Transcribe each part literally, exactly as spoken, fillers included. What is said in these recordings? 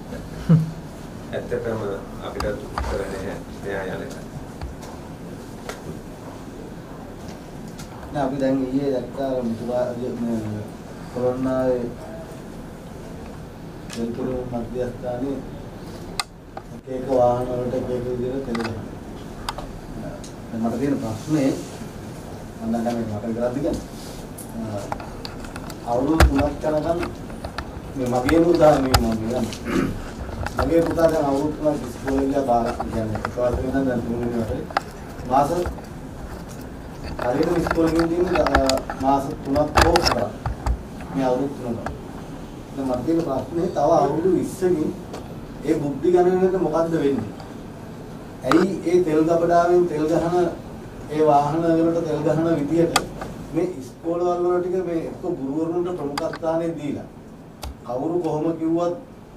ඇත්තටම අපිට උත්තර නැහැ මෙයා යන එක. නෑ අපි දැන් ඊයේ දැක්කා මුතුරා මේ කොරෝනාවේ දෙල්පුර මධ්‍යස්ථානයේ එක වාහන වලට එක එක විදිහට තෙලනවා. දැන් මට තියෙන ප්‍රශ්නේ මම දැන් මේ මට විතරක් කියන්නේ. අවුරුදු තුනක් යනකම් මේ මගේ පුතා මේ මම කියන්නේ. මගේ පුතා දැන් අවුරුදු තුනක් ඉස්කෝලේ ගියා බාරක් කියන්නේ. ඒකවත් වෙන දැන් තුන්වෙනි වටේ මාස හරියට ඉස්කෝලේ ගිහින් මාස තුනක් කෝස් කරා. මේ අවුරුදු තුනක්. දැන් මට තියෙන ප්‍රශ්නේ තව අවුරුදු විස්සකින් ඒ බුද්ධි ගණනේට මොකද්ද වෙන්නේ? ඇයි ඒ තෙල් ගබඩාවෙන් තෙල් ගහන ඒ වාහන වලට තෙල් ගහන විදියට මේ ඉස්කෝලවල වල ටික මේ එක්ක ගුරුවරුන්ට ප්‍රමුඛස්ථානය දීලා කවුරු කොහොම කිව්වත්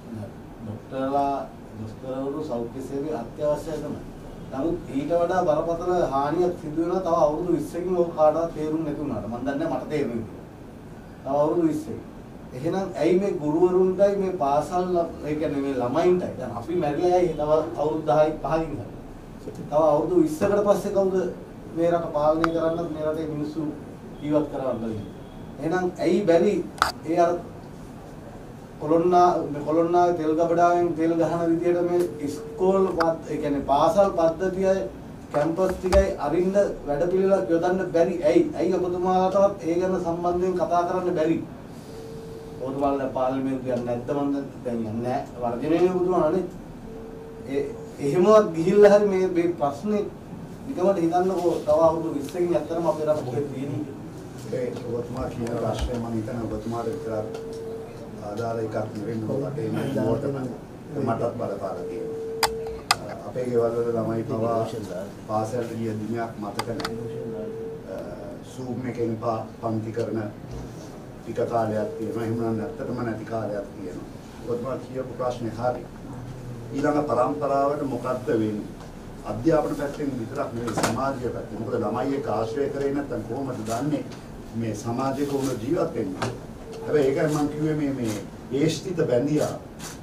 ડોක්ටර්ලා දොස්තරවරු සෞඛ්‍ය සේවය අත්‍යවශ්‍යයි තමයි. නමුත් ඊට වඩා බරපතල හානියක් සිදු වෙනවා තව අවුරුදු විස්සකින් ඔක කාටවත් තේරුම් නැති වුණාට. මම දන්නේ මට තේරුම් තව අවුරුදු විස්සකින්. එහෙනම් ඇයි මේ ගුරුවරුන්ටයි මේ පාසල් ඒ කියන්නේ මේ ළමයින්ටයි දැන් අපි මැරිලා යයි තව අවුරුදු දහයි පහකින් හරි. තව අවුරුදු විස්සකට පස්සේ කවුද මේ රට පාලනය කරන්නත් මේ රටේ මිනිස්සු ජීවත් කරවන්න බැරි. එහෙනම් ඇයි බැරි ඒ අර කොළොන්නා මේ කොළොන්නාවේ තෙල් ගබඩාවෙන් තෙල් ගහන විදියට මේ ඉස්කෝල ඒ කියන්නේ පාසල් පද්ධතියයි කැම්පස් ටිකයි අරින්න වැඩපිළිවෙලක් යොදන්න බැරි. ඇයි? ඇයි ඔබතුමාලටවත් ඒ ගැන සම්බන්ධයෙන් කතා කරන්න බැරි? ඔබතුමාලා පාර්ලිමේන්තුවේ යන්නේ නැද්ද මන්ද දැන් යන්නේ නැහැ. වර්ජනයේ ඔබතුමාලානේ. ඒ එහෙමවත් ගිහිල්ලා හරි මේ මේ ප්‍රශ්නේ නිකමට හිතන්නකෝ තව අවුරුදු විස්සකින් ඇත්තටම අපේ රට කොහෙද තියෙන්නේ? ඒ ඔබතුමා කියන ප්‍රශ්නේ මම හිතනවා ඔබතුමාට විතරක් ආදාළ එකක් නෙවෙයි රටේ නෝටම මටත් බලපාලා තියෙනවා. අපේ ගෙවල් වල ළමයි පවා පාසලට ගිය දිනයක් මතක නැහැ. සූම් එකෙන් පන්ති කරන ටික කාලයක් තියෙනවා. එහෙම නැත්නම් නැති කාලයක් තියෙනවා. ඔබතුමා කියපු ප්‍රශ්නේ හරි. ඊළඟ පරම්පරාවට මොකද්ද වෙන්නේ? අධ්‍යාපන පැත්තෙන් විතරක් නෙවෙයි සමාජීය පැත්තෙන්. මොකද ළමයි එක්ක ආශ්‍රය කරේ නැත්නම් කොහොමද දන්නේ මේ සමාජයේ කොහොමද ජීවත් වෙන්නේ? හැබැයි ඒකයි මම කිව්වේ මේ මේ ඒෂ්ඨිත බැඳියා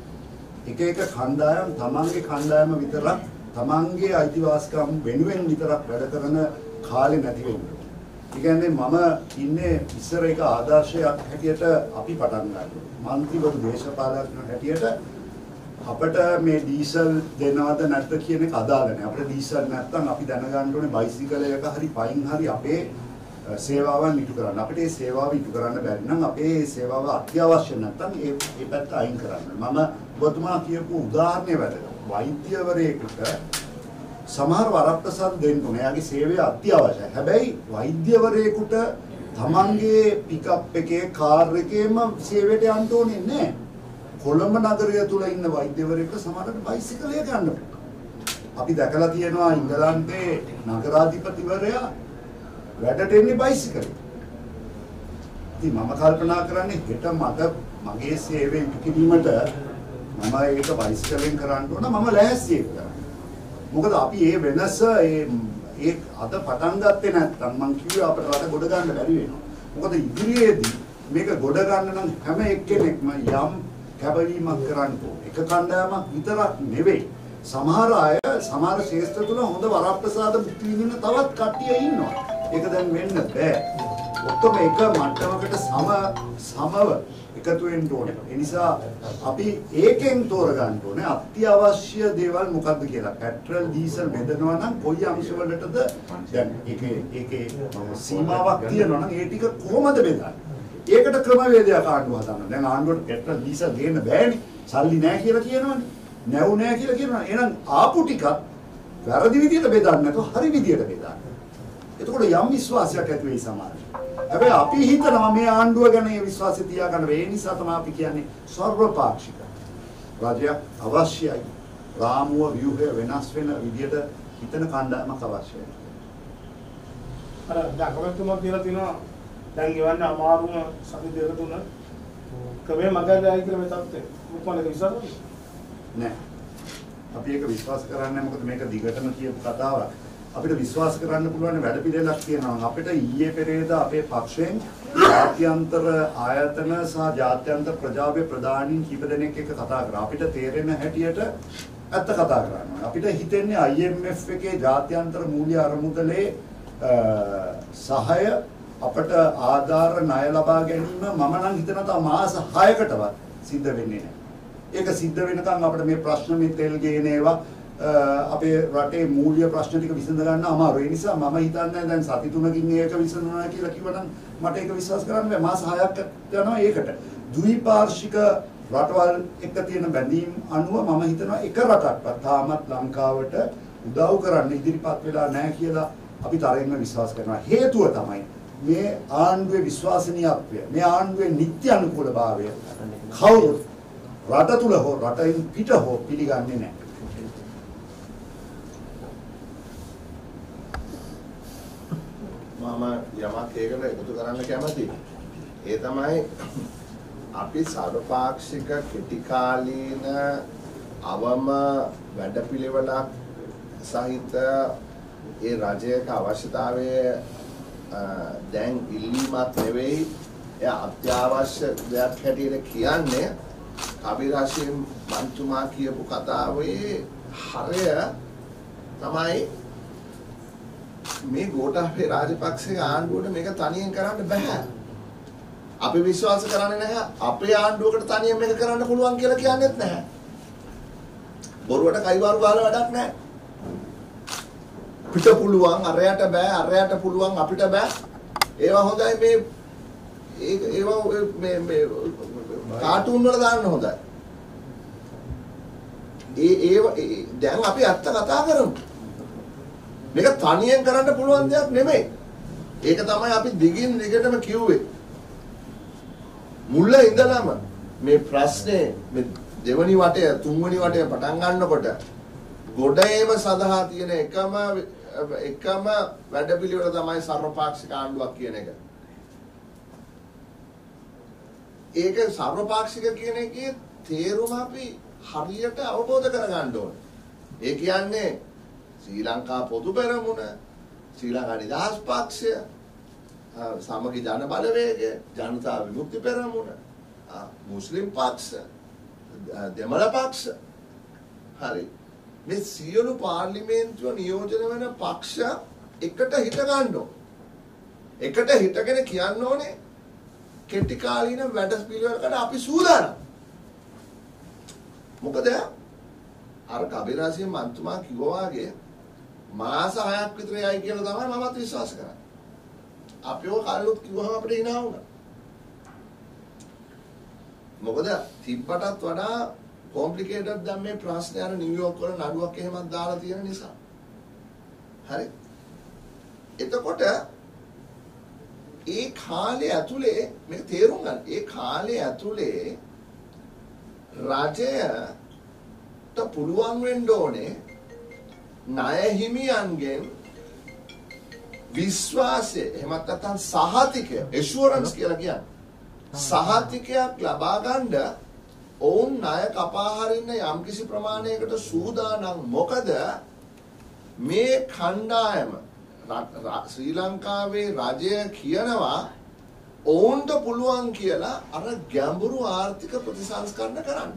එක එක කණ්ඩායම් තමන්ගේ කණ්ඩායම විතරක් තමන්ගේ අයිතිවාසිකම් වෙනුවෙන් විතරක් වැඩ කරන කාලේ නැති වෙන්නේ. ඒ කියන්නේ මම ඉන්නේ ඉස්සර එක ආදර්ශයක් හැටියට අපි පටන් ගන්නවා. මන්ත්‍රීවරු දේශපාලකයන් හැටියට අපිට මේ ඩීසල් දෙනවද නැද්ද කියන එක අදාළ නැහැ. අපිට ඩීසල් නැත්තම් අපි දැනගන්න ඕනේ බයිසිකලයක හරි පයින් හරි අපේ සේවාවන් ඉටු කරන්න. අපිට මේ සේවාව ඉටු කරන්න බැරි නම් අපේ සේවාව අත්‍යවශ්‍ය නැත්නම් ඒ ඒ පැත්ත අයින් කරන්න. මම ඔබතුමා කියපු උදාහරණය වැදගත්. වෛද්‍යවරයෙකුට සමහර වරප්‍රසාද දෙන්න ඕනේ. එයාගේ සේවය අත්‍යවශ්‍යයි. හැබැයි වෛද්‍යවරයෙකුට තමන්ගේ පිකප් එකේ කාර් එකේම සේවයට යන්න ඕනේ නැහැ. කොළඹ නගරය තුල ඉන්න වෛද්‍යවරයෙකුට සමහරවිට බයිසිකලයක යන්න පුළුවන්. අපි දැකලා තියෙනවා ඉංගලන්තේ නගරාධිපතිවරයා වැඩට එන්නේ බයිසිකලෙන්. ඉතින් මම කල්පනා කරන්නේ හෙට මට මගේ සේවය ඉටු කිරීමට මම ඒක බයිසිකලෙන් කරන්න ඕන මම ලෑස්ති ඒක කරන්න. මොකද අපි මේ වෙනස ඒ ඒ අද පටන් ගත්තේ නැත්නම් මං කිව්වේ අපිට රට ගොඩ ගන්න බැරි වෙනවා. මොකද ඉදිරියේදී මේක ගොඩ ගන්න නම් හැම එක්කෙනෙක්ම යම් කැපවීමක් කරන්න ඕනේ. එක කණ්ඩායමක් විතරක් නෙවෙයි. සමහර අය සමහර ශේෂ්ත්‍ර තුල හොඳ වරප්‍රසාද මුක්ති විඳින තවත් කට්ටිය ඉන්නවා. ඒක දැන් වෙන්න බෑ. ඔක්කොම එක මට්ටමකට සම සමව එකතු වෙන්න ඕනේ. ඒ නිසා අපි ඒකෙන් තෝරගන්න ඕනේ අත්‍යවශ්‍ය දේවල් මොකක්ද කියලා. පෙට්‍රල් ඩීසල් බෙදනවා නම් කොයි අංශවලටද දැන් ඒකේ ඒකේ සීමාවක් තියෙනවා නම් ඒ ටික කොහොමද බෙදන්නේ? ඒකට ක්‍රමවේදයක් ආණ්ඩුව හදන්න. දැන් ආණ්ඩුවට පෙට්‍රල් ඩීසල් ගේන්න බෑනේ. සල්ලි නැහැ කියලා කියනවනේ. නැවු නැහැ කියලා කියනවා. එහෙනම් ආපු ටිකත් වැරදි විදියට බෙදන්න නැතුව හරි විදියට බෙදන්න. එතකොට යම් විශ්වාසයක් ඇති වෙයි සමාජයේ. හැබැයි අපි හිතනවා මේ ආණ්ඩුව ගැන මේ විශ්වාසය තියාගන්න බැහැ. ඒ නිසා තමයි අපි කියන්නේ සර්වපාක්ෂික රාජ්‍යයක් අවශ්‍යයි. රාමුව ව්‍යුහය වෙනස් වෙන විදියට හිතන කණ්ඩායමක් අවශ්‍යයි. අර දකවතුමා කියලා තිනවා දැන් ගෙවන්න අමාරුම සති දෙක තුන කවේ මගලයි කියලා මේ තත්ත්වය. මොකක්ද විශ්වාස කරන්නේ? නෑ. අපි ඒක විශ්වාස කරන්නේ මොකද මේක දිගටම කියපු කතාවක්. අපිට විශ්වාස කරන්න පුළුවන් වැඩ පිළිවෙලක් තියෙනවා. අපිට ඊයේ පෙරේදා අපේ පක්ෂයෙන් ජාත්‍යන්තර ආයතන සහ ජාත්‍යන්තර ප්‍රජාවේ ප්‍රධානීන් කීප දෙනෙක් එක්ක කතා කරා. අපිට තේරෙන හැටියට ඇත්ත කතා කරනවා. අපිට හිතෙන්නේ I M F එකේ ජාත්‍යන්තර මූල්‍ය අරමුදලේ සහාය අපට ආධාර ණය ලබා ගැනීම මම නම් හිතනවා තව මාස හයකටවත් සිද්ධ වෙන්නේ නැහැ. ඒක සිද්ධ වෙනකන් අපිට මේ ප්‍රශ්න මේ තෙල් ගේන ඒවා අපේ රටේ මූල්‍ය ප්‍රශ්න ටික විසඳ ගන්න අමාරුයි. ඒ නිසා මම හිතන්නේ දැන් සති තුනකින් ඒක විසඳනවා කියලා කිව්වනම් මට ඒක විශ්වාස කරන්න බෑ. මාස හයක් යනවා ඒකට. ද්විපාර්ශ්වික රටවල් එක්ක තියෙන බැඳීම් අනුව මම හිතනවා එක රටක්වත් තාමත් ලංකාවට උදව් කරන්න ඉදිරිපත් වෙලා නැහැ කියලා අපි තරෙන්ම විශ්වාස කරනවා. හේතුව තමයි මේ ආණ්ඩුවේ විශ්වාසනීයත්වය, මේ ආණ්ඩුවේ නිත්‍ය අනුකූලභාවය කවුරුත් රට තුල හෝ රටින් පිට හෝ පිළිගන්නේ නැහැ. මම යමක් ඒකට එකතු කරන්න කැමතියි. ඒ තමයි අපි සර්වපාක්ෂික කෙටිකාලීන අවම වැඩපිළිවෙලක් සහිත ඒ රජයක අවශ්‍යතාවයේ දැන් ඉල්ලීමක් නෙවෙයි, එය අත්‍යවශ්‍ය දෙයක් හැටියට කියන්නේ කබීර් හෂීම් මන්තුමා කියපු කතාවේ හරය තමයි මේ ගෝඨාභය රාජපක්ෂගේ ආණ්ඩුවට මේක තනියෙන් කරන්න බෑ. අපි විශ්වාස කරන්නේ නැහැ අපේ ආණ්ඩුවකට තනියෙන් මේක කරන්න පුළුවන් කියලා කියන්නේත් නැහැ. බොරුවට කයිවාරු ගහලා වැඩක් නැහැ. පිට පුළුවන් අරයට බෑ අරයට පුළුවන් අපිට බෑ. ඒවා හොඳයි මේ ඒවා මේ මේ කාටුන් වල දාන්න හොඳයි. ඒ ඒ දැන් අපි අත්ත කතා කරමු. මේක තනියෙන් කරන්න පුළුවන් දෙයක් නෙමෙයි. ඒක තමයි අපි දිගින් දිගටම කිව්වේ. මුල්ල ඉඳලම මේ ප්‍රශ්නේ මේ දෙවනි වටය තුන්වෙනි වටය පටන් ගන්නකොට ගොඩේම සඳහා තියෙන එකම එකම වැඩපිළිවෙල තමයි සර්වපාක්ෂික ආණ්ඩුවක් කියන එක. ඒක සර්වපාක්ෂික කියන එකේ තේරුම අපි හරියට අවබෝධ කරගන්න ඕනේ. ඒ කියන්නේ ශ්‍රී ලංකා පොදු පෙරමුණ, ශ්‍රී ලංකා නිදහස් පක්ෂය, සමගි ජන බලවේගය, ජනතා විමුක්ති පෙරමුණ, මුස්ලිම් පක්ෂ, දෙමළ පක්ෂ. හරි. මේ සියලු පාර්ලිමේන්තුව නියෝජනය වෙන පක්ෂ එකට හිට ගන්න ඕනේ. එකට හිටගෙන කියන්න ඕනේ කෙටි කාලීන වැඩ පිළිවෙලකට අපි සූදානම්. මොකද අර කබීර් හෂීම් මන්තුමා කිව්වා වගේ මාස හයක් විතර යයි කියලා තමයි මමත් විශ්වාස කරන්නේ. අපි ඔය කාලෙත් කිව්වහම අපිට hina වුණා. මොකද තිබ්බටත් වඩා කොම්ප්ලිකේටඩ් දැන් මේ ප්‍රශ්නේ අර නිව්යෝක් වල නඩුවක් එහෙමත් දාලා තියෙන නිසා. හරි. එතකොට ඒ කාලේ ඇතුලේ මේක තේරුම් ගන්න. ඒ කාලේ ඇතුලේ රජයට පුළුවන් වෙන්න ඕනේ ණය හිමියන්ගෙන් විශ්වාසය එහෙමත් නැත්නම් සහතිකය ඇෂුරන්ස් කියලා කියන්නේ සහතිකයක් ලබා ගන්න ඔවුන් ණය කපා හරින්න යම්කිසි ප්‍රමාණයකට සූදානම්. මොකද මේ කණ්ඩායම ශ්‍රී ලංකාවේ රජය කියනවා ඔවුන්ට පුළුවන් කියලා අර ගැඹුරු ආර්ථික ප්‍රතිසංස්කරණ කරන්න.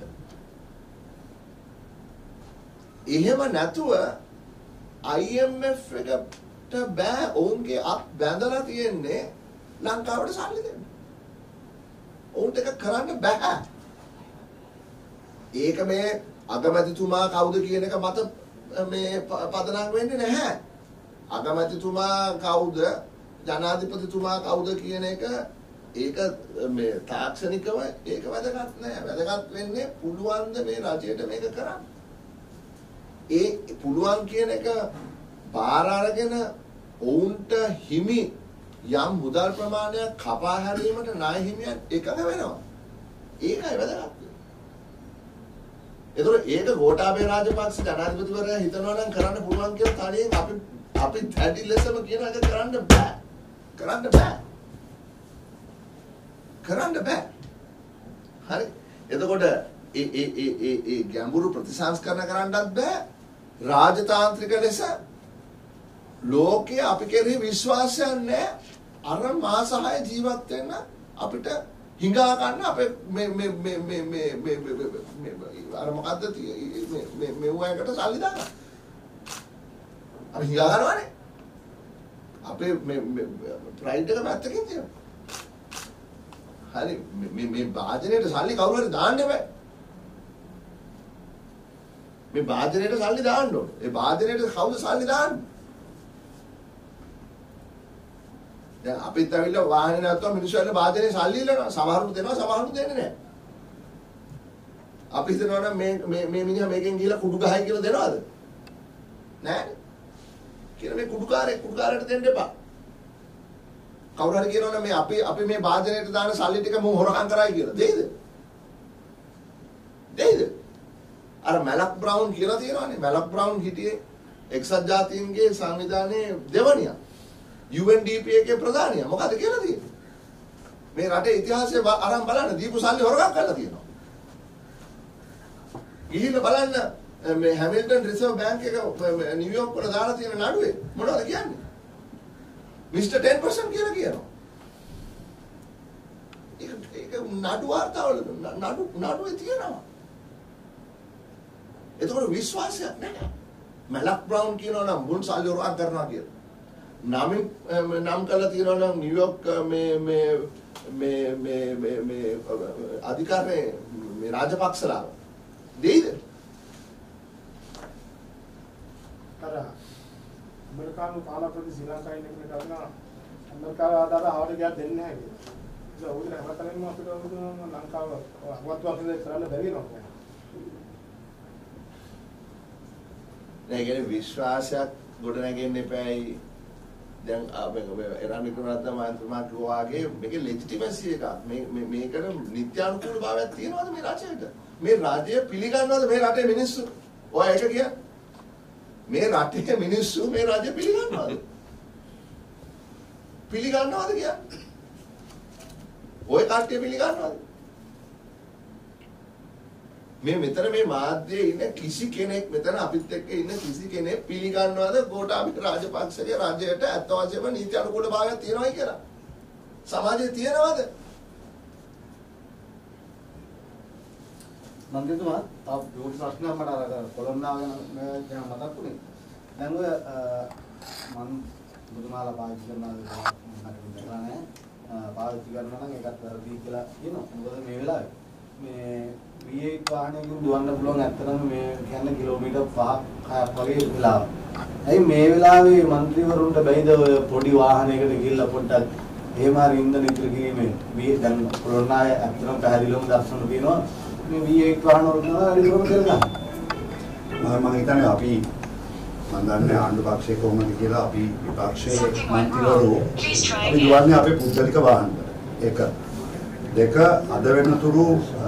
එහෙම නැතුව I M F එකට බෑ ඔවුන්ගේ අත් බැඳලා තියෙන්නේ ලංකාවට සල්ලි දෙන්න. ඔවුන්ට ඒක කරන්න බෑ. ඒක මේ අගමැතිතුමා කවුද කියන එක මත මේ පදනම් වෙන්නේ නැහැ. අගමැතිතුමා කවුද ජනාධිපතිතුමා කවුද කියන එක ඒක මේ තාක්ෂණිකව ඒක වැදගත් නෑ. වැදගත් වෙන්නේ පුළුවන්ද මේ රජයට මේක කරන්න. ඒ පුළුවන් කියන එක බාර අරගෙන ඔවුන්ට හිමි යම් මුදල් ප්‍රමාණයක් කපා හැරීමට ණය හිමියන් එකඟ වෙනවා. ඒකයි වැදගත්. ඒතකොට ඒක ගෝඨාභය රාජපක්ෂ ජනාධිපතිවරයා හිතනවා නම් කරන්න පුළුවන් කියලා තනියෙන් අපි අපි දැඩි ලෙසම කියන එක කරන්න බෑ. කරන්න බෑ. කරන්න බෑ. හරි. එතකොට ඒ ඒ ඒ ඒ ඒ ගැඹුරු ප්‍රතිසංස්කරණ කරන්නත් බෑ. රාජතාන්ත්‍රික ලෙස ලෝකයේ අපි කෙරෙහි විශ්වාසයක් නැහැ. අර මාස හය ජීවත් වෙන්න අපිට හිඟා ගන්න අපේ මේ මේ මේ මේ මේ මේ අර මොකද්ද මේ මේ මේ වයකට සල්ලි දාගන්න. අර හිඟා ගන්නවනේ. අපේ මේ ප්‍රයිඩ් එක පැත්තකින් තියෙනවා. හරි මේ මේ වාදනයේට සල්ලි කවුරු හරි දාන්න බෑ. මේ වාදනයේට සල්ලි දාන්න ඕනේ. ඒ වාදනයේට කවුද සල්ලි දාන්නේ? දැන් අපිත් ඇවිල්ලා වාහනේ නැත්නම් මිනිස්සු ඇවිල්ලා වාදනේ සල්ලි ඉල්ලනවා. සමහරුන් දෙනවා සමහරුන් දෙන්නේ නැහැ. අපි හිතනවා නම් මේ මේ මේ මිනිහා මේකෙන් ගිහලා කුඩු ගහයි කියලා දෙනවද? නැහැ. කියලා මේ කුඩුකාරේ කුඩුකාරට දෙන්න එපා. කවුරු හරි කියනවා නම් මේ අපි අපි මේ වාදනයට දාන සල්ලි ටික මම හොරකම් කරයි කියලා. දෙයිද? දෙයිද? අර මැලක් බ්‍රවුන් කියලා තියෙනවානේ. මැලක් බ්‍රවුන් හිටියේ එක්සත් ජාතීන්ගේ සංවිධානයේ දෙවනියා. U N D P එකේ ප්‍රධානියා. මොකද කියලා තියෙන්නේ? මේ රටේ ඉතිහාසය අරන් බලන්න දීපු සල්ලි හොරකම් කරලා තියෙනවා. ගිහිල්ලා බලන්න මේ හැමිල්ටන් රිසර්ව් බැංක් එක නිව්යෝක් වල දාලා තියෙන නඩුවේ මොනවද කියන්නේ? මිස්ටර් ten percent කියලා කියනවා. ඒක ඒක නඩු වාර්තාවල නඩු නඩුවේ තියෙනවා. ඒතකොට විශ්වාසයක් නැහැ. මැලක් බ්‍රවුන් කියනවා නම් මුන් සල්ලි හොරකම් කරනවා කියලා. නම් නම් කළා තියෙනවා නම් නිව්යෝක් මේ මේ මේ මේ මේ මේ අධිකාරයේ මේ රාජපක්ෂලා දෙයිද? අර අමරිකානු කාලපති ශ්‍රී ලංකාවේ ඉන්න කෙනෙක් කරනවා අමරිකාව ආදාර ආවට ගියා දෙන්නේ නැහැ කියලා. ඒක උදේ හැමතැනම අපිට ලංකාව අවත්වා කරන්න බැරි වෙනවා. ඒ කියන්නේ විශ්වාසයක් ගොඩනගෙන්න එපායි. දැන් එරන් වික්‍රමරත්න මහත්මයා කිව්වාගේ මේකේ ලෙජිටිමසි එකක්. මේ මේකට නිත්‍යානුකූල භාවයක් තියෙනවද මේ රාජ්‍යයට? මේ රාජ්‍යය පිළිගන්නවද මේ රටේ මිනිස්සු? ඔය ඒක කියන්නේ මේ රටේ මිනිස්සු මේ රාජ්‍ය පිළිගන්නවද? පිළිගන්නවද කියන්නේ? ඔය කට්ටිය පිළිගන්නවද? මේ මෙතන මේ මාධ්‍යයේ ඉන්න කිසි කෙනෙක් මෙතන අපිත් එක්ක ඉන්න කිසි කෙනෙක් පිළිගන්නවද ගෝඨාභය රාජපක්ෂගේ රජයට අත් වශයෙන්ම නීති අනුකූල භාවයක් තියෙනවයි කියලා? සමාජයේ තියෙනවද? මන්දිතුමා තාප දුර ප්‍රශ්නයක් මට අර කොළොන්නාව ගැන මතක් වුණේ. දැන් ඔය මම බුදුමාලා පාවිච්චි කරනවා මට දෙන්න නැහැ. පාවිච්චි කරනවා නම් ඒකත් වැරදි කියලා කියනවා. මොකද මේ වෙලාවේ මේ V eight වාහනයකින් දුවන්න පුළුවන් ඇත්තටම මේ කියන්නේ කිලෝමීටර් පහක් හයක් වගේ වෙලාව. ඇයි මේ වෙලාවේ മന്ത്രിවරුන්ට බැයිද ඔය පොඩි වාහනයකට ගිහිල්ලා පොඩ්ඩක් එහෙම හරි ඉන්ධන ඉතුරු කිරීමේ මේ දැන් කොරෝනාය ඇත්තටම පැහැදිලිවම දර්ශන තියෙනවා. මේ V eight වාහන වල රිවර්ස් කරගන්න. මම හිතන්නේ අපි මම දන්නේ ආණ්ඩු පක්ෂයේ කොහොමද කියලා අපි විපක්ෂයේ මන්ත්‍රීවරු අපි දුවන්නේ අපේ පුද්ගලික වාහන වල. ඒක දෙක අද වෙනතුරු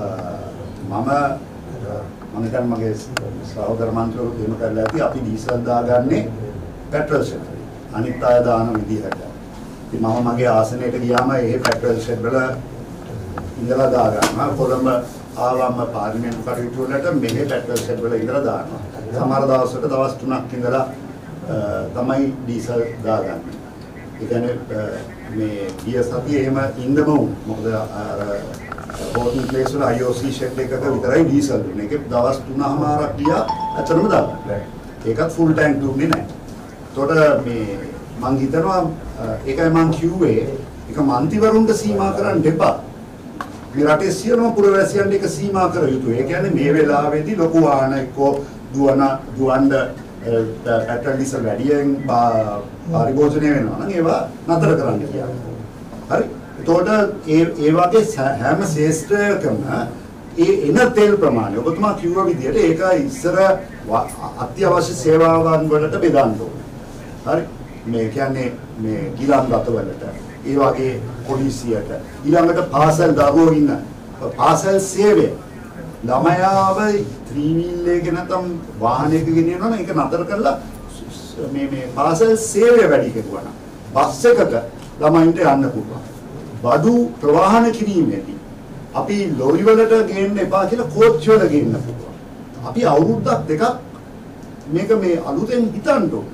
මම මම හිතන්නේ මගේ සහෝදර මන්ත්‍රීවරු දෙනු කරලා ඇති අපි ඩීසල් දාගන්නේ පෙට්‍රල් ෂෙඩ් වලින්. අනිත් අය දාන විදිහට. ඉතින් මම මගේ ආසනයට ගියාම ඒ පෙට්‍රල් ෂෙඩ් වල ඉඳලා දාගන්නවා. කොළඹ ආවම පාර්ලිමේන්තු කටයුතු වලට මෙහි පෙට්‍රල් ෂෙඩ් වල ඉඳලා දානවා. සමහර දවස්වල දවස් තුනක් ඉඳලා තමයි ඩීසල් දාගන්නේ. ඒ කියන්නේ මේ ගිය සතියේ එහෙම ඉඳම මොකද අර බෝටින් ප්ලේස් වල I O C ෂෙඩ් එකක විතරයි ඩීසල් දුන්නේ. ඒක දවස් තුනමාරක් ගියා අතරම දාගන්න. ඒකත් ෆුල් ටැංක් දුන්නේ නැහැ. ඒතකොට මේ මං හිතනවා ඒකයි මං කිව්වේ ඒක මන්ත්‍රීවරුන්ට සීමා කරන්න එපා. මේ රටේ සියලුම පුරවැසියන් එක සීමා කර යුතුයි. ඒ කියන්නේ මේ වෙලාවේදී ලොකු වාහන එක්කෝ දුවන දුවන්න පෙට්‍රල් ඩීසල් වැඩියෙන් පරිභෝජනය වෙනවා නම් ඒවා නතර කරන්න කියන්නේ. හරි. එතකොට ඒ ඒ වගේ හැම ශේෂ්ත්‍රයකම ඒ එන තෙල් ප්‍රමාණය ඔබතුමා කිව්වා විදිහට ඒක ඉස්සර අත්‍යවශ්‍ය සේවාවන් වලට බෙදන්න ඕනේ. හරි. මේ කියන්නේ මේ ගිලන් දත වලට ඒ වගේ පොලිසියට ඊළඟට පාසල් දරුවෝ ඉන්න පාසල් සේවය ළමයාව ත්‍රී වීල් එකක නැත්නම් වාහනයක ගෙනියනවා නම් ඒක නතර කරලා මේ මේ පාසල් සේවය වැඩි කෙරුවා නම් බස් එකක ළමයින්ට යන්න පුළුවන්. බඩු ප්‍රවාහන කිරීමේදී අපි ලොරි වලට ගේන්න එපා කියලා කෝච්චි වල ගේන්න පුළුවන්. අපි අවුරුද්දක් දෙකක් මේක මේ අලුතෙන් හිතන්න ඕනේ.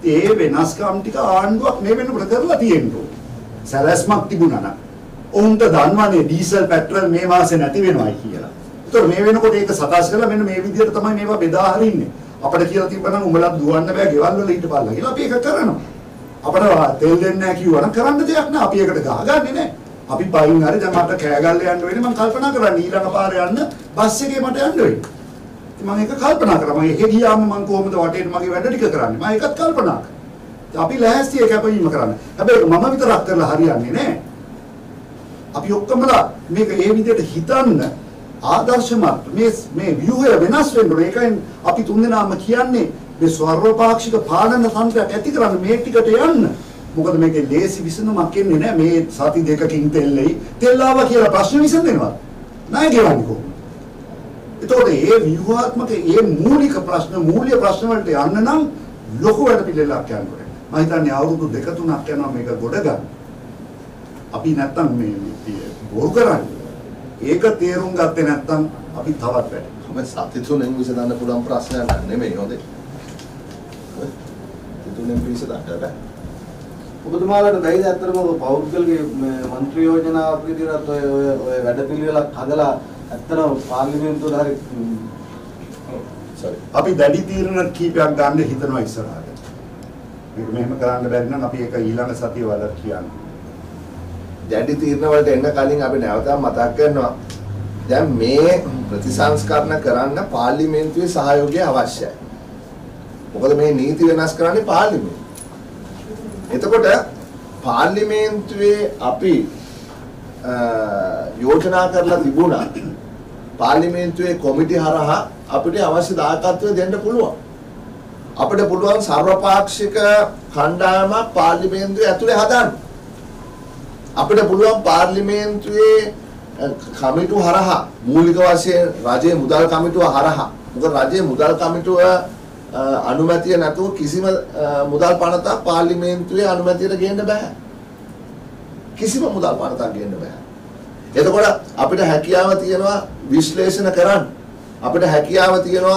ඒ වෙනස්කම් ටික ආණ්ඩුවක් මේ වෙනකොට කරලා තියෙනවා. සැලැස්මක් තිබුණා නම් උන්ට දන්නවනේ ඩීසල් පෙට්‍රල් මේ මාසේ නැති වෙනවයි කියලා. ඒතකොට මේ වෙනකොට ඒක සකස් කරලා මෙන්න මේ විදිහට තමයි මේවා බෙදා හරින්නේ. අපිට කියලා තිබ්බනම් උඹලා දුවන්න බෑ ගෙවල් වල හිටපල්ලා කියලා අපි ඒක කරනවා. අපිට තෙල් දෙන්නේ නැහැ කිව්වනම් කරන්න දෙයක් නැහැ. අපි ඒකට ගහගන්නේ නැහැ. අපි පයින් හරි දැන් මට කෑගල්ල යන්න වෙන්නේ මම කල්පනා කරන්නේ ඊළඟ පාරේ යන්න බස් එකේ මට යන්න වෙන්නේ. ඉතින් මම ඒක කල්පනා කරා. මම එහෙ ගියාම මම කොහොමද වටේට මගේ වැඩ ටික කරන්නේ? මම ඒකත් කල්පනා කරා. අපි ලෑස්ති ඒක කැපවීම කරන්න. හැබැයි මම විතරක් කරලා හරියන්නේ නැහැ. අපි ඔක්කොමලා මේක ඒ විදිහට හිතන්න ආදර්ශමත් මේ මේ ව්‍යුහය වෙනස් වෙන්න ඕනේ. ඒකෙන් අපි තුන්දෙනාම කියන්නේ මේ සර්වපාක්ෂික පාලන තන්ත්‍රයක් ඇති කරන්න මේ ටිකට යන්න. මොකද මේකේ ලේසි විසඳුමක් එන්නේ නැහැ. මේ සති දෙකකින් තෙල්ලෙයි තෙල් ආවා කියලා ප්‍රශ්න විසඳෙනවා. නෑ ගෙවන්නේ කොහොමද? ඒතකොට මේ ව්‍යුහාත්මක මේ මූලික ප්‍රශ්න මූලික ප්‍රශ්න වලට යන්න නම් ලොකු වැඩ පිළිවෙලක් යන්න ඕනේ. මම හිතන්නේ අවුරුදු දෙක තුනක් යනවා මේක ගොඩ ගන්න. අපි නැත්තම් මේ බොරු කරන්නේ. ඒක තේරුම් ගත්තේ නැත්තම් අපි තවත් වැඩ. මම සති තුනෙන් විසඳන්න පුළුවන් ප්‍රශ්නයක් නෙමෙයි හොඳේ. තුනෙන් විසඳන්න බෑ. ඔබතුමාලට බැයිද ඇත්තටම පෞද්ගලික මන්ත්‍රී යෝජනාවක් විදිහට ඔය ඔය ඔය වැඩපිළිවෙලක් හදලා ඇත්තටම පාර්ලිමේන්තුවට හරි sorry අපි දැඩි තීරණ කීපයක් ගන්න හිතනවා ඉස්සරහට. මේක මෙහෙම කරන්න බැරි නම් අපි ඒක ඊළඟ සතිය වල කියන්නේ. දැඩි තීරණ වලට එන්න කලින් අපි නැවතත් මතක් කරනවා. දැන් මේ ප්‍රතිසංස්කරණ කරන්න පාර්ලිමේන්තුවේ සහයෝගය අවශ්‍යයි. මොකද මේ නීති වෙනස් කරන්නේ පාර්ලිමේන්තුව. එතකොට පාර්ලිමේන්තුවේ අපි යෝජනා කරලා තිබුණා පාර්ලිමේන්තුවේ කොමිටි හරහා අපිට අවශ්‍ය දායකත්වය දෙන්න පුළුවන්. අපිට පුළුවන් සර්වපාක්ෂික කණ්ඩායමක් පාර්ලිමේන්තුවේ ඇතුලේ හදන්න. අපිට පුළුවන් පාර්ලිමේන්තුවේ කමිටු හරහා මූලික වශයෙන් රජයේ මුදල් කමිටුව හරහා මොකද රජයේ මුදල් කමිටුව අනුමැතිය නැතුව කිසිම මුදල් පනතක් පාර්ලිමේන්තුවේ අනුමැතියට ගේන්න බෑ. කිසිම මුදල් පනතක් ගේන්න බෑ. එතකොට අපිට හැකියාව තියෙනවා විශ්ලේෂණ කරන්න. අපිට හැකියාව තියෙනවා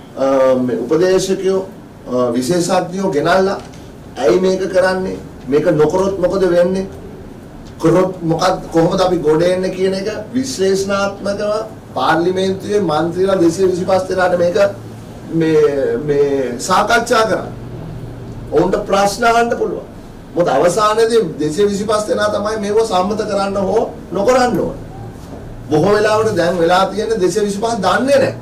උපදේශකයෝ විශේෂඥයෝ ගෙනල්ලා ඇයි මේක කරන්නේ? මේක නොකරොත් මොකද වෙන්නේ? කරොත් මොකක්ද කොහොමද අපි ගොඩ එන්නේ කියන එක විශ්ලේෂණාත්මකව පාර්ලිමේන්තුවේ මන්ත්‍රීලා දෙසිය විසිපහ දෙනාට මේක මේ මේ සාකච්ඡා කරා. ඔවුන්ට ප්‍රශ්න අහන්න පුළුවන්. මොකද අවසානයේදී දෙසිය විසිපහ දෙනා තමයි මේක සම්මත කරන්න හෝ නොකරන්න ඕන. බොහෝ වෙලාවට දැන් වෙලා තියෙන්නේ දෙසිය විසිපහ දන්නේ නැහැ.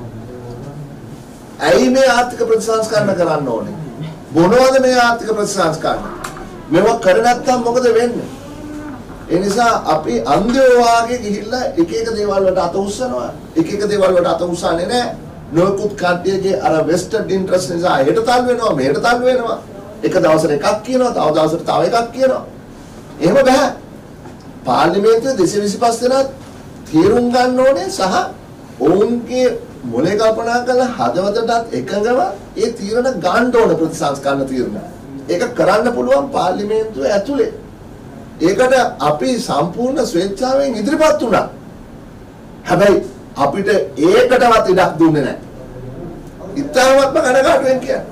ඇයි මේ ආර්ථික ප්‍රතිසංස්කරණ කරන්න ඕනේ? මොනවද මේ ආර්ථික ප්‍රතිසංස්කරණ? මේවා කර නැත්නම් මොකද වෙන්නේ? ඒ නිසා අපි අන්ධයෝ වාගේ ගිහිල්ලා එක එක දේවල් වලට අත උස්සනවා. එක එක දේවල් වලට අත උස්සන්නේ නැහැ. නොකුත් කට්ටියගේ අර වෙස්ටඩ් ඉන්ට්‍රස්ට් නිසා හෙට තල් වෙනවා මෙහෙට තල් වෙනවා. එක දවසට එකක් කියනවා තව දවසට තව එකක් කියනවා. එහෙම බෑ. පාර්ලිමේන්තුවේ දෙසිය විසිපහ දෙනා තීරුම් ගන්න ඕනේ සහ ඔවුන්ගේ මොලේ කල්පනා කරලා හදවතටත් එකඟව ඒ තීරණ ගන්න ඕන ප්‍රතිසංස්කරණ තීරණ. ඒක කරන්න පුළුවන් පාර්ලිමේන්තුවේ ඇතුලේ. ඒකට අපි සම්පූර්ණ ස්වේච්ඡාවෙන් ඉදිරිපත් වුණා. හැබැයි අපිට ඒකටවත් ඉඩක් දුන්නේ නැහැ. ඉතාමත්ම කනගාටුවෙන් කියන්නේ.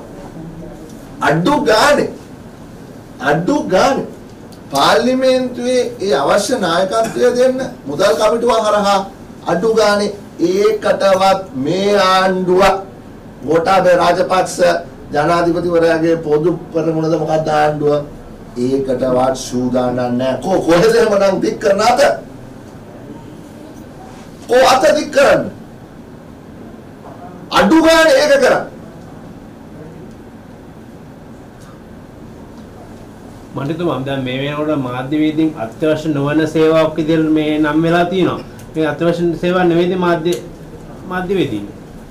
අඩු ගානේ අඩු ගානේ පාර්ලිමේන්තුවේ ඒ අවශ්‍ය නායකත්වය දෙන්න මුදල් කමිටුව හරහා අඩු ගානේ ඒකටවත් මේ ආණ්ඩුව ගෝඨාභය රාජපක්ෂ ජනාධිපතිවරයාගේ පොදු පෙරමුණද මොකක්ද ආණ්ඩුව ඒකටවත් සූදානම් නැහැ. කො කොහෙද මනම් දික් කරන අත? කො අත දික් කරන්න? අඩු ගානේ ඒක කරන්න. මට හිතුවා මම දැන් මේ වෙනකොට මාධ්‍යවේදීන් අත්‍යවශ්‍ය නොවන සේවාවක් විදිහට මේ නම් වෙලා තියෙනවා. මේ අත්‍යවශ්‍ය සේවා නෙවෙයිද මාධ්‍ය මාධ්‍යවේදීන්.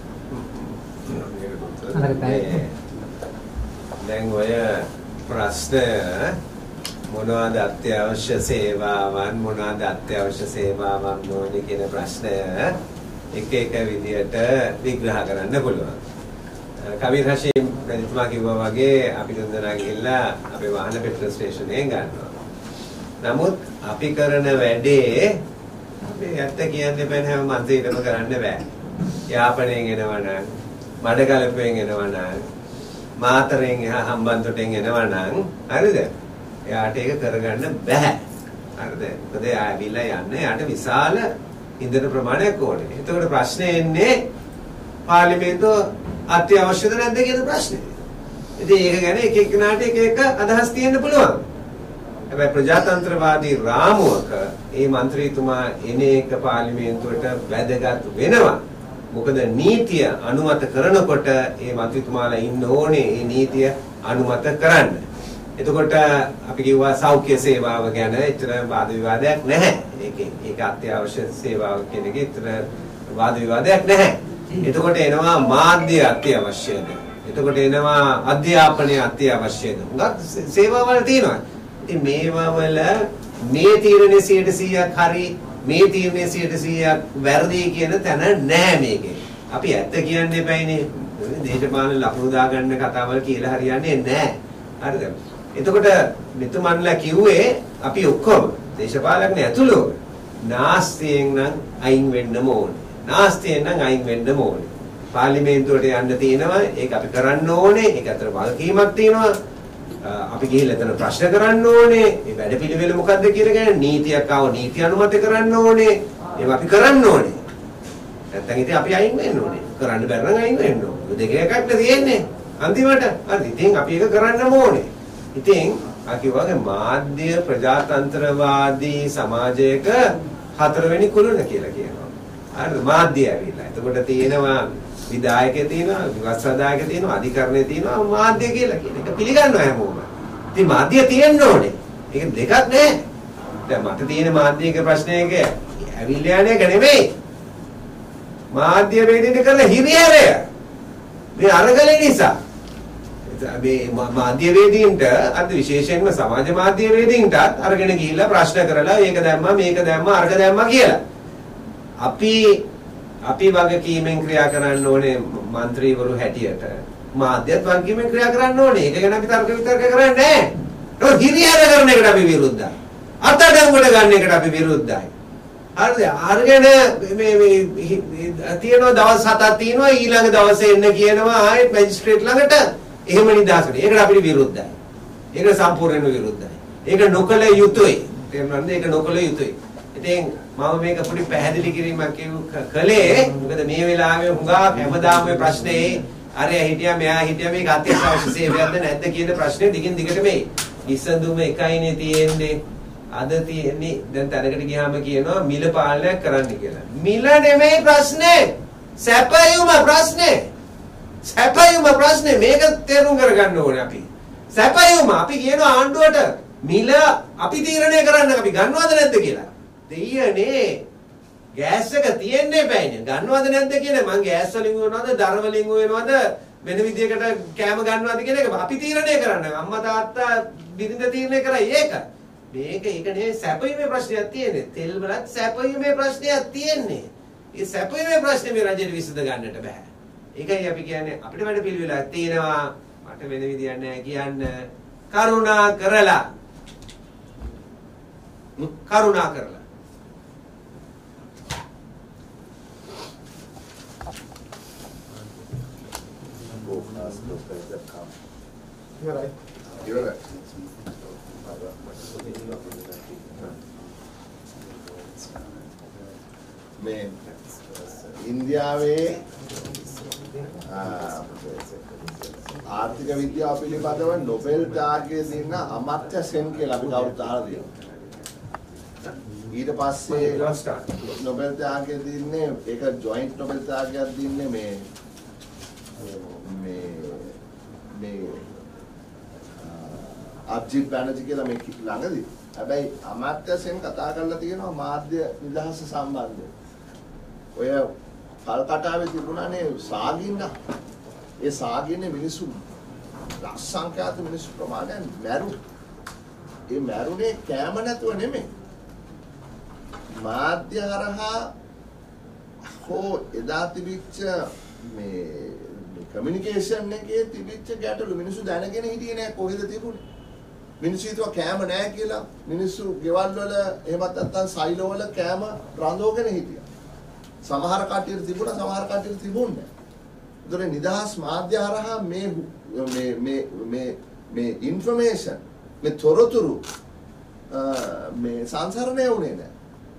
දැන් ඔය ප්‍රශ්න මොනවාද අත්‍යවශ්‍ය සේවාවන් මොනවාද අත්‍යවශ්‍ය සේවාවන් නොවන කියන ප්‍රශ්නය එක එක විදියට විග්‍රහ කරන්න පුළුවන්. කබීර් හෂීම් රජතුමා කිව්වා වගේ අපි දෙන්නා ගිහිල්ලා අපේ වාහන පෙට්‍රල් ස්ටේෂනයෙන් ගන්නවා. නමුත් අපි කරන වැඩේ අපි ඇත්ත කියන්න බෑ හැම මන්ත්‍රීටම කරන්න බෑ. යාපනයෙන් එනවනම් මඩකලපුවෙන් එනවනම් මාතරෙන් එහා හම්බන්තොටෙන් එනවා නම් හරිද? එයාට ඒක කරගන්න බෑ. හරිද? මොකද එයා ඇවිල්ලා යන්නේ යාට විශාල ඉන්ධන ප්‍රමාණයක් ඕනේ. එතකොට ප්‍රශ්නේ එන්නේ පාර්ලිමේන්තුව අත්‍යවශ්‍යද නැද්ද කියන ප්‍රශ්නේ. ඉතින් ඒක ගැන එක එක්කෙනාට එක එක අදහස් තියෙන්න පුළුවන්. හැබැයි ප්‍රජාතන්ත්‍රවාදී රාමුවක මේ മന്ത്രിතුමා එන එක පාර්ලිමේන්තුවට වැදගත් වෙනවා. මොකද නීතිය අනුමත කරනකොට මේ മന്ത്രിතුමාලා ඉන්න ඕනේ මේ නීතිය අනුමත කරන්න. එතකොට අපි කිව්වා සෞඛ්‍ය සේවාව ගැන එතන වාද විවාදයක් නැහැ. ඒකේ ඒක අත්‍යවශ්‍ය සේවාවක් කියන එකේ එතන වාද විවාදයක් නැහැ. එතකොට එනවා මාධ්‍ය අත්‍යවශ්‍යද? එතකොට එනවා අධ්‍යාපනය අත්‍යවශ්‍යද? හුඟක් සේවාවල් තියෙනවා. ඉතින් මේවා වල මේ තීරණේ සියයට සීයක් හරි මේ තීරණේ සියයට සීයක් වැරදි කියන තැන නැහැ මේකේ. අපි ඇත්ත කියන්න එපයිනේ. දේශපාලන ලකුණු දාගන්න කතාවල් කියලා හරියන්නේ නැහැ. හරිද? එතකොට මෙතුමන්ලා කිව්වේ අපි ඔක්කොම දේශපාලකනේ ඇතුළු නාස්තියෙන් නම් අයින් වෙන්න ඕනේ. නාස්තියෙන් නම් අයින් වෙන්න ඕනේ. පාර්ලිමේන්තුවට යන්න තියෙනවා. ඒක අපි කරන්න ඕනේ. ඒක අතර වගකීමක් තියෙනවා. අපි ගිහිල්ලා එතන ප්‍රශ්න කරන්න ඕනේ. මේ වැඩපිළිවෙල මොකද්ද කියලා ගැන නීතියක් ආව නීති අනුමත කරන්න ඕනේ. ඒක අපි කරන්න ඕනේ. නැත්නම් ඉතින් අපි අයින් වෙන්න ඕනේ. කරන්න බැරි නම් අයින් වෙන්න ඕනේ. දෙක එකක් නේ තියෙන්නේ. අන්තිමට හරි. ඉතින් අපි ඒක කරන්නම ඕනේ. ඉතින් අපි වගේ මාධ්‍ය ප්‍රජාතන්ත්‍රවාදී සමාජයක හතරවෙනි කුළුණ කියලා කියනවා. හරිද? මාධ්‍ය ඇවිල්ලා. එතකොට තියෙනවා විධායකය තියෙනවා, විවස්සදායක තියෙනවා, අධිකරණය තියෙනවා, මාධ්‍ය කියලා කියන එක පිළිගන්නවා හැමෝම. ඉතින් මාධ්‍ය තියෙන්න ඕනේ. ඒක දෙකක් නෑ. දැන් මට තියෙන මාධ්‍යයක ප්‍රශ්නයක ඇවිල්ලා යන්නේ ඒක නෙමෙයි. මාධ්‍ය වේදිකේ කරන හිරිහැරය. මේ අරගලේ නිසා. මේ මාධ්‍ය වේදීන්ට අද විශේෂයෙන්ම සමාජ මාධ්‍ය වේදීන්ටත් අරගෙන ගිහිල්ලා ප්‍රශ්න කරලා මේක දැම්මා මේක දැම්මා අරක දැම්මා කියලා. අපි අපි වගකීමෙන් ක්‍රියා කරන්න ඕනේ മന്ത്രിවරු හැටියට. මාධ්‍යත් වගකීමෙන් ක්‍රියා කරන්න ඕනේ. ඒක ගැන අපි තර්ක විතර්ක කරන්නේ නැහැ. ඒක හිරිහැර කරන එකට අපි විරුද්ධයි. අතඩංගුවට ගන්න එකට අපි විරුද්ධයි. හරිද? අරගෙන මේ මේ තියෙනවා දවස් හතක් තියෙනවා ඊළඟ දවසේ එන්න කියනවා ආයෙත් මැජිස්ට්‍රේට් ළඟට. එහෙම නිදාසට. ඒකට අපිට විරුද්ධයි. ඒක සම්පූර්ණයෙන්ම විරුද්ධයි. ඒක නොකල යුතුයි. තේරුණාද? ඒක නොකල යුතුයි. ඉතින් මම මේක පොඩි පැහැදිලි කිරීමක් කළේ මොකද මේ වෙලාවේ හුඟා හැමදාම මේ ප්‍රශ්නේ අරයා හිටියා මෙයා හිටියා මේක අත්‍යවශ්‍ය සේවයක්ද නැද්ද කියන ප්‍රශ්නේ දිගින් දිගට මේ විසඳුම එකයිනේ තියෙන්නේ. අද තියෙන්නේ දැන් තැනකට ගියාම කියනවා මිල පාලනයක් කරන්න කියලා. මිල නෙමෙයි ප්‍රශ්නේ. සැපයුම ප්‍රශ්නේ. සැපයුම ප්‍රශ්නේ මේක තේරුම් කරගන්න ඕනේ අපි. සැපයුම අපි කියනවා ආණ්ඩුවට මිල අපි තීරණය කරන්න අපි ගන්නවද නැද්ද කියලා. දෙයියනේ ගෑස් එක තියෙන්නේ බෑනේ. ගන්නවද නැද්ද කියන්නේ මං ගෑස් වලින් වෙනවද දර වලින් වෙනවද වෙන විදියකට කෑම ගන්නවද කියන එක අපි තීරණය කරන්න. අම්මා තාත්තා බිරිඳ තීරණය කරයි ඒක. මේක ඒක නෙවෙයි සැපයීමේ ප්‍රශ්නයක් තියෙන්නේ. තෙල් වලත් සැපයීමේ ප්‍රශ්නයක් තියෙන්නේ. ඒ සැපයීමේ ප්‍රශ්නේ මේ රජෙට විසඳ ගන්නට බෑ. ඒකයි අපි කියන්නේ අපිට වැඩ පිළිවෙලක් තියෙනවා. මට වෙන විදියක් නැහැ කියන්න. කරුණා කරලා කරුණා කරලා ඉවරයි. ඉවරයි. මේ ඉන්දියාවේ ආර්ථික විද්‍යාව පිළිබඳව නොබෙල් ත්‍යාගය දෙන්න අමාත්‍ය සෙන් කියලා අපි කවුරුත් අහලා තියෙනවා. ඊට පස්සේ නොබෙල් ත්‍යාගය දෙන්නේ ඒක ජොයින්ට් නොබෙල් ත්‍යාගයක් දෙන්නේ මේ මේ මේ අජිත් බැනර්ජි කියලා මේ ළඟදී. හැබැයි අමාත්‍ය සෙන් කතා කරලා තියෙනවා මාධ්‍ය නිදහස සම්බන්ධව. ඔය කල්කටාවේ තිබුණානේ සාගින්න. ඒ සාගින්නේ මිනිස්සු ලක්ෂ සංඛ්‍යාත මිනිස්සු ප්‍රමාණයක් මැරු. ඒ මැරුනේ කෑම නැතුව නෙමෙයි. මාධ්‍ය හරහා හෝ එදා තිබිච්ච මේ කමියුනිකේෂන් එකේ තිබිච්ච ගැටලු මිනිස්සු දැනගෙන හිටියේ නෑ කොහෙද තිබුණේ. මිනිස්සු හිතුවා කෑම නෑ කියලා. මිනිස්සු ගෙවල් වල එහෙමත් නැත්නම් සයිලෝ වල කෑම රඳවගෙන හිටියා. සමහර කට්ටියට තිබුණා සමහර කට්ටියට තිබුණේ නෑ. ඒතර නිදහස් මාධ්‍ය හරහා මේ මේ මේ මේ මේ ইনফরমේෂන් මේ තොරතුරු මේ සංසරණය වුණේ නැහැ.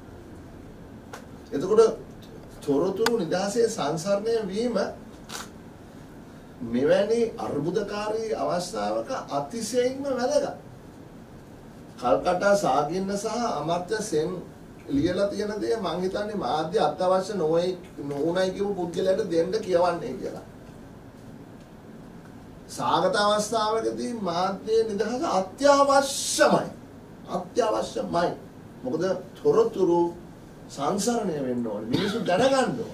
එතකොට තොරතුරු නිදහසේ සංසරණය වීම මෙවැනි අර්බුදකාරී අවස්ථාවක අතිශයින්ම වැදගත්. කල්කටා සාගින්න සහ අමර්ත්‍ය සෙන් ලියලා තියෙන දේ මං හිතන්නේ මාධ්‍ය අත්‍යවශ්‍ය නොවේ නොඋනයි කියපු පුද්ගලයාට දෙන්න කියවන්නේ කියලා. සාගත අවස්ථාවකදී මාධ්‍ය නිදහස අත්‍යවශ්‍යමයි. අත්‍යවශ්‍යමයි. මොකද තොරතුරු සංසරණය වෙන්න ඕනේ. මිනිස්සු දැනගන්න ඕනේ.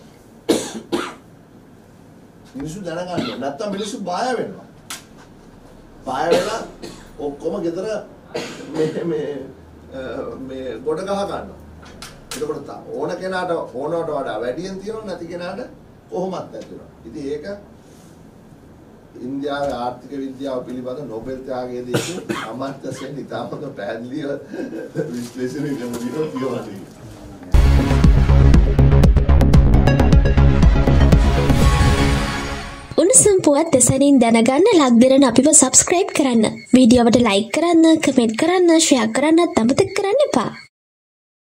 මිනිස්සු දැනගන්න ඕනේ. නැත්තම් මිනිස්සු බය වෙනවා. බය වෙලා ඔක්කොම ගෙදර මේ මේ මේ ගොඩ ගහ ගන්නවා. එතකොට ඕන කෙනාට ඕනවට වඩා වැඩියෙන් තියෙනවා නැති කෙනාට කොහොමත් නැතිනවා. ඉතින් ඒක ඉන්දියාවේ ආර්ථික විද්‍යාව පිළිබඳ නොබෙල් ත්‍යාගයේ දීපු අමර්ත්‍ය සෙන් ඉතාමත් පැහැදිලිව විශ්ලේෂණය කරන විදිහට කියවන්නේ. උණුසුම් පුවත් දෙසනින් දැනගන්න ලක්දිරන අපිව සබ්ස්ක්‍රයිබ් කරන්න. වීඩියෝවට ලයික් කරන්න, කමෙන්ට් කරන්න, ෂෙයා කරන්නත් අමතක කරන්න එපා.